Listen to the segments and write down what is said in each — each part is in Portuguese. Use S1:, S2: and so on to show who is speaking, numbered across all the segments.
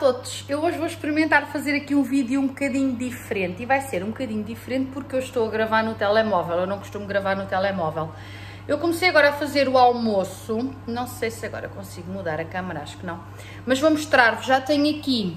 S1: todos, eu hoje vou experimentar fazer aqui um vídeo um bocadinho diferente e vai ser um bocadinho diferente porque eu estou a gravar no telemóvel, eu não costumo gravar no telemóvel. Eu comecei agora a fazer o almoço, não sei se agora consigo mudar a câmera, acho que não, mas vou mostrar-vos, já tenho aqui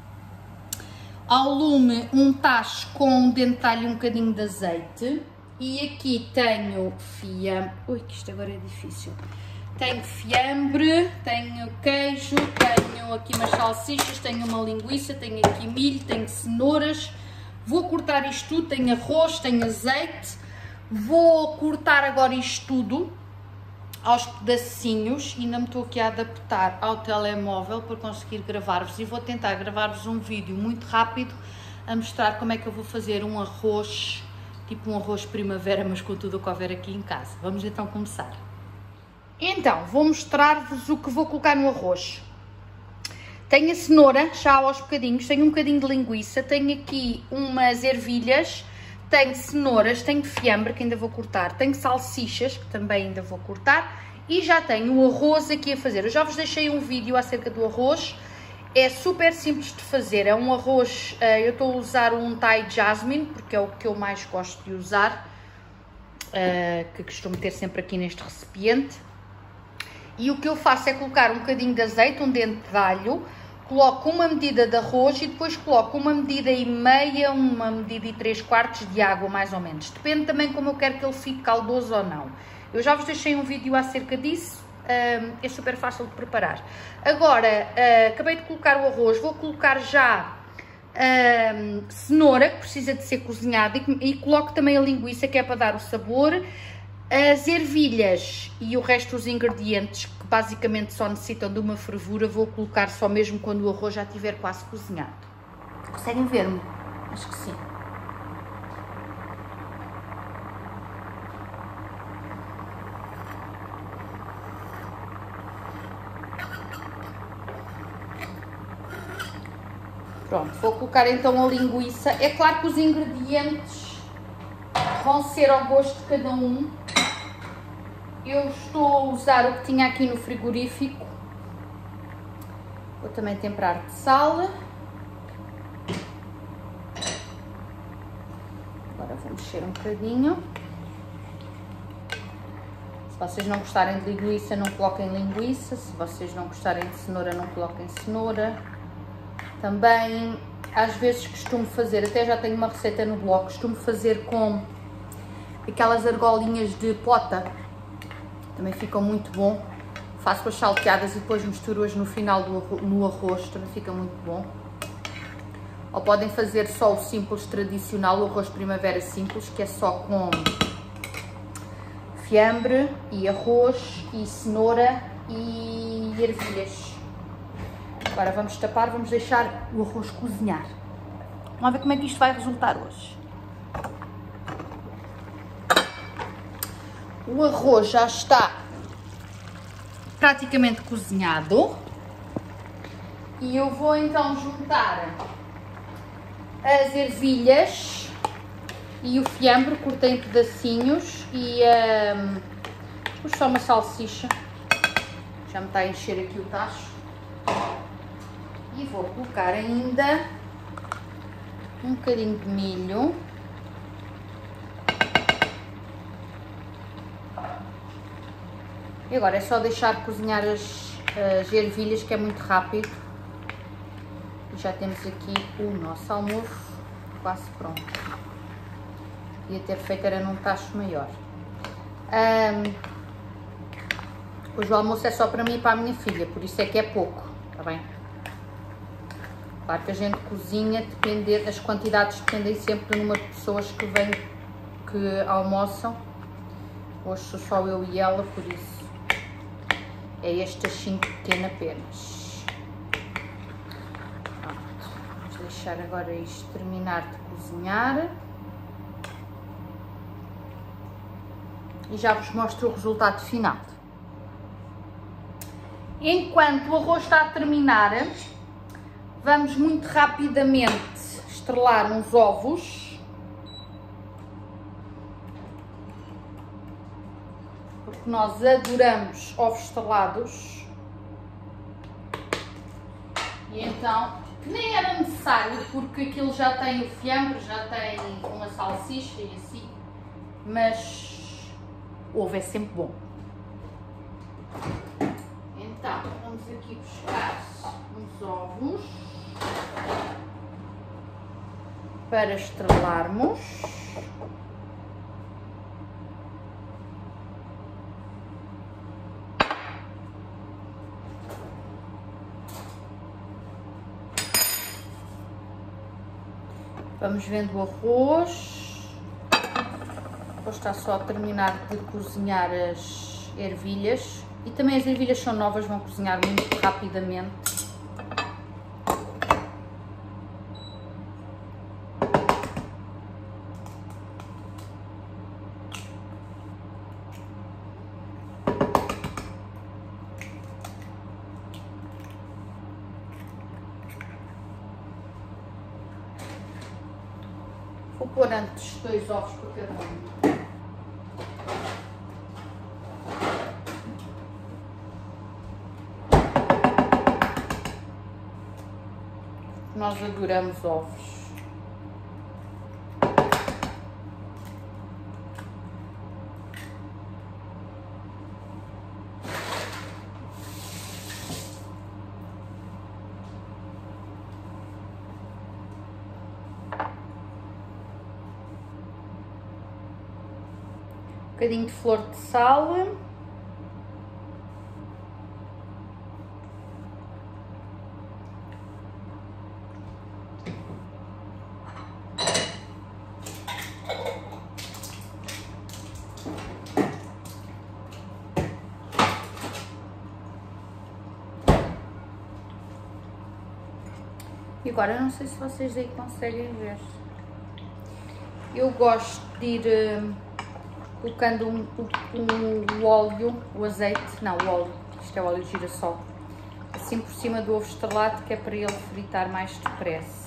S1: ao lume um tacho com dentro de alho um bocadinho de azeite e aqui tenho fiambre, ui que isto agora é difícil. Tenho fiambre, tenho queijo, tenho aqui umas salsichas, tenho uma linguiça, tenho aqui milho, tenho cenouras. Vou cortar isto tudo, tenho arroz, tenho azeite. Vou cortar agora isto tudo aos pedacinhos. Ainda me estou aqui a adaptar ao telemóvel para conseguir gravar-vos. E vou tentar gravar-vos um vídeo muito rápido a mostrar como é que eu vou fazer um arroz, tipo um arroz primavera, mas com tudo o que houver aqui em casa. Vamos então começar. Então, vou mostrar-vos o que vou colocar no arroz. Tenho a cenoura, já aos bocadinhos, tenho um bocadinho de linguiça, tenho aqui umas ervilhas, tenho cenouras, tenho fiambre, que ainda vou cortar, tenho salsichas, que também ainda vou cortar, e já tenho o arroz aqui a fazer. Eu já vos deixei um vídeo acerca do arroz, é super simples de fazer, é um arroz, eu estou a usar um Thai Jasmine, porque é o que eu mais gosto de usar, que costumo ter sempre aqui neste recipiente. E o que eu faço é colocar um bocadinho de azeite, um dente de alho, coloco uma medida de arroz e depois coloco uma medida e meia, uma medida e 3/4 de água, mais ou menos. Depende também como eu quero que ele fique caldoso ou não. Eu já vos deixei um vídeo acerca disso, é super fácil de preparar. Agora, acabei de colocar o arroz, vou colocar já cenoura, que precisa de ser cozinhada, e coloco também a linguiça, que é para dar o sabor. As ervilhas e o resto dos ingredientes, que basicamente só necessitam de uma fervura, vou colocar só mesmo quando o arroz já estiver quase cozinhado. Conseguem ver-me? Acho que sim. Pronto, vou colocar então a linguiça. É claro que os ingredientes vão ser ao gosto de cada um. Eu estou a usar o que tinha aqui no frigorífico. Vou também temperar de sal. Agora vou mexer um bocadinho. Se vocês não gostarem de linguiça, não coloquem linguiça. Se vocês não gostarem de cenoura, não coloquem cenoura. Também, às vezes costumo fazer, até já tenho uma receita no blog, costumo fazer com aquelas argolinhas de pota. Também ficam muito bom. Faço as salteadas e depois misturo-as no final no arroz, também fica muito bom. Ou podem fazer só o simples tradicional, o arroz primavera simples, que é só com fiambre e arroz e cenoura e ervilhas. Agora vamos tapar, vamos deixar o arroz cozinhar. Vamos ver como é que isto vai resultar hoje. O arroz já está praticamente cozinhado e eu vou então juntar as ervilhas e o fiambre, cortei em pedacinhos e pus só uma salsicha, já me está a encher aqui o tacho, e vou colocar ainda um bocadinho de milho. E agora é só deixar cozinhar as ervilhas, que é muito rápido. E já temos aqui o nosso almoço quase pronto. Podia ter feito era num tacho maior. Hoje o almoço é só para mim e para a minha filha, por isso é que é pouco, está bem? Claro que a gente cozinha, as quantidades dependem sempre do número de pessoas que almoçam. Hoje sou só eu e ela, por isso é este tachinho pequeno apenas. Pronto. Vamos deixar agora isto terminar de cozinhar. E já vos mostro o resultado final. Enquanto o arroz está a terminar, vamos muito rapidamente estrelar uns ovos. Nós adoramos ovos estrelados. E então, que nem era necessário, porque aquilo já tem o fiambre, já tem uma salsicha e assim, mas ovo é sempre bom. Então, vamos aqui buscar uns ovos para estrelarmos. Vamos vendo o arroz. Depois está só a terminar de cozinhar as ervilhas. E também as ervilhas são novas, vão cozinhar muito rapidamente. Vou pôr antes 2 ovos por cada um. Nós adoramos ovos. Um bocadinho de flor de sal. E agora, não sei se vocês aí conseguem ver. Eu gosto de ir colocando o óleo, o azeite, não, o óleo, isto é óleo de girassol, assim por cima do ovo estrelado, que é para ele fritar mais depressa.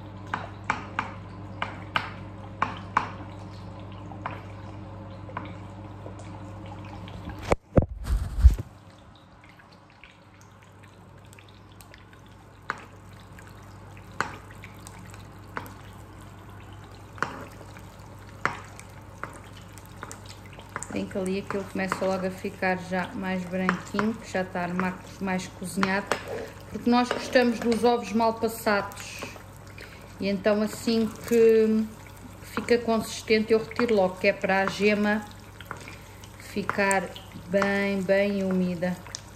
S1: Tem que ali aquilo começa logo a ficar já mais branquinho, que já está mais cozinhado, porque nós gostamos dos ovos mal passados. E então assim que fica consistente eu retiro logo, que é para a gema ficar bem úmida.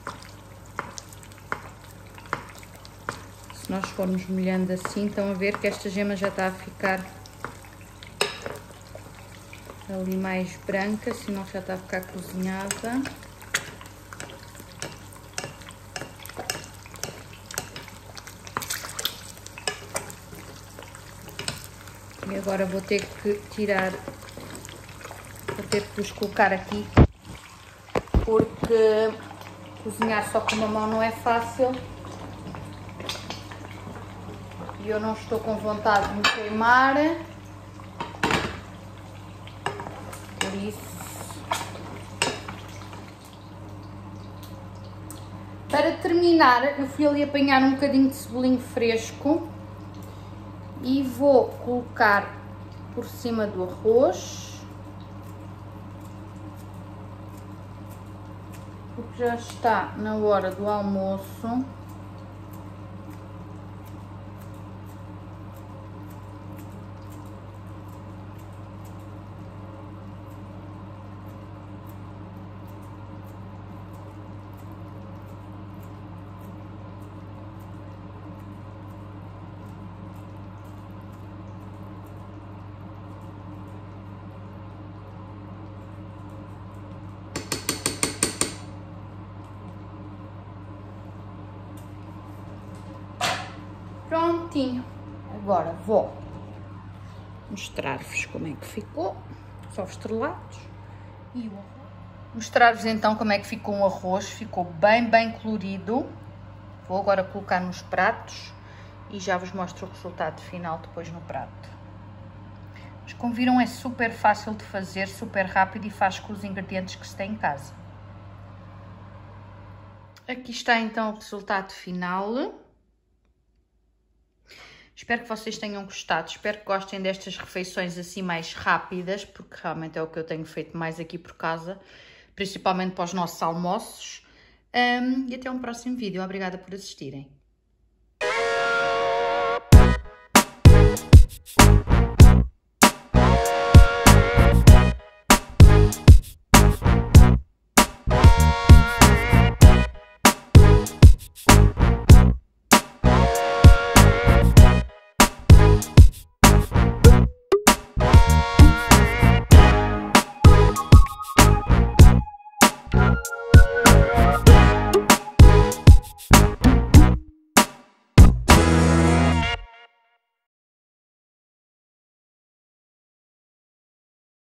S1: Se nós formos molhando assim, estão a ver que esta gema já está a ficar ali mais branca, senão já está a ficar cozinhada. E agora vou ter que tirar, vou ter que os colocar aqui, porque cozinhar só com uma mão não é fácil. E eu não estou com vontade de me queimar. Isso. Para terminar, eu fui ali apanhar um bocadinho de cebolinho fresco e vou colocar por cima do arroz, porque já está na hora do almoço. Prontinho. Agora vou mostrar-vos como é que ficou os ovos estrelados e o arroz. Mostrar-vos então como é que ficou o arroz. Ficou bem colorido. Vou agora colocar nos pratos e já vos mostro o resultado final depois no prato. Mas como viram, é super fácil de fazer, super rápido e faz com os ingredientes que se tem em casa. Aqui está então o resultado final. Espero que vocês tenham gostado, espero que gostem destas refeições assim mais rápidas, porque realmente é o que eu tenho feito mais aqui por casa, principalmente para os nossos almoços. E até um próximo vídeo. Obrigada por assistirem.